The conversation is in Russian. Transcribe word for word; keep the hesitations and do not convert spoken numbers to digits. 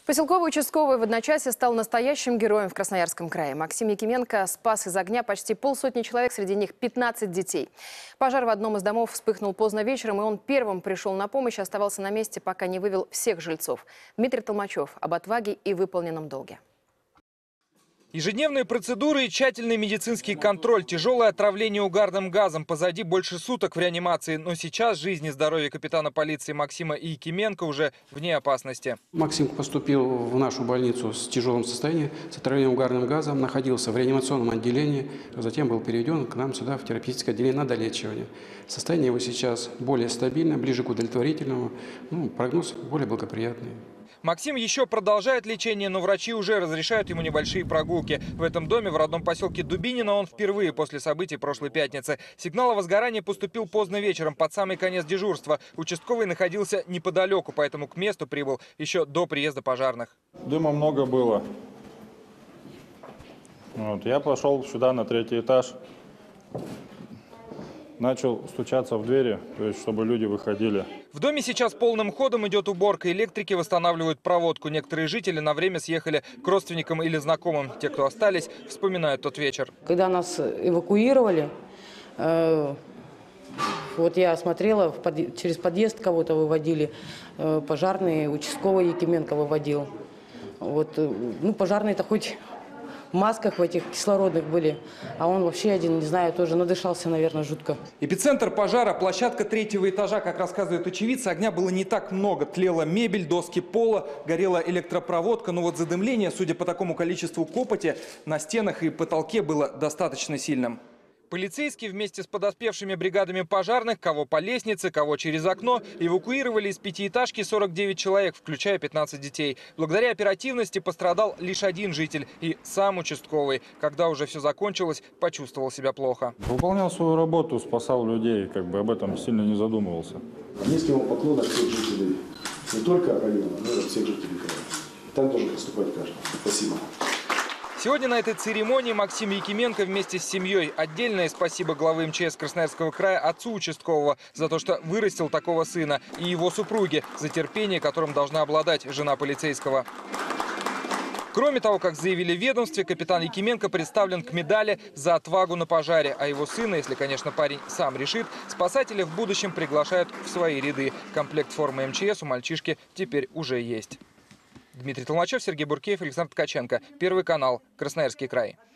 Поселковый участковый в одночасье стал настоящим героем в Красноярском крае. Максим Якименко спас из огня почти полсотни человек, среди них пятнадцать детей. Пожар в одном из домов вспыхнул поздно вечером, и он первым пришел на помощь, оставался на месте, пока не вывел всех жильцов. Дмитрий Толмачев об отваге и выполненном долге. Ежедневные процедуры и тщательный медицинский контроль. Тяжелое отравление угарным газом. Позади больше суток в реанимации. Но сейчас жизнь и здоровье капитана полиции Максима Якименко уже вне опасности. Максим поступил в нашу больницу с тяжелым состоянием, с отравлением угарным газом. Находился в реанимационном отделении. Затем был переведен к нам сюда в терапевтическое отделение на долечивание. Состояние его сейчас более стабильное, ближе к удовлетворительному. Ну, прогноз более благоприятный. Максим еще продолжает лечение, но врачи уже разрешают ему небольшие прогулки. В этом доме в родном поселке Дубинино он впервые после событий прошлой пятницы. Сигнал о возгорании поступил поздно вечером, под самый конец дежурства. Участковый находился неподалеку, поэтому к месту прибыл еще до приезда пожарных. Дыма много было. Вот, я пошел сюда на третий этаж. Начал стучаться в двери, то есть, чтобы люди выходили. В доме сейчас полным ходом идет уборка. Электрики восстанавливают проводку. Некоторые жители на время съехали к родственникам или знакомым. Те, кто остались, вспоминают тот вечер. Когда нас эвакуировали, э, вот я смотрела, в под... через подъезд кого-то выводили, э, пожарные, участковый Якименко выводил. Вот, э, ну, пожарные-то хоть в масках в этих кислородных были, а он вообще один, не знаю, тоже надышался, наверное, жутко. Эпицентр пожара, площадка третьего этажа, как рассказывают очевидцы, огня было не так много. Тлела мебель, доски пола, горела электропроводка, но вот задымление, судя по такому количеству копоти, на стенах и потолке было достаточно сильным. Полицейские вместе с подоспевшими бригадами пожарных, кого по лестнице, кого через окно, эвакуировали из пятиэтажки сорок девять человек, включая пятнадцать детей. Благодаря оперативности пострадал лишь один житель и сам участковый. Когда уже все закончилось, почувствовал себя плохо. Выполнял свою работу, спасал людей, как бы об этом сильно не задумывался. Низкий вам поклон от всех жителей, не только района, но и от всех жителей края. Так должен поступать каждый. Спасибо. Сегодня на этой церемонии Максим Якименко вместе с семьей. Отдельное спасибо главы эм че эс Красноярского края, отцу участкового, за то, что вырастил такого сына, и его супруге за терпение, которым должна обладать жена полицейского. Кроме того, как заявили в ведомстве, капитан Якименко представлен к медали за отвагу на пожаре. А его сына, если, конечно, парень сам решит, спасатели в будущем приглашают в свои ряды. Комплект формы эм че эс у мальчишки теперь уже есть. Дмитрий Толмачев, Сергей Буркеев, Александр Ткаченко. Первый канал. Красноярский край.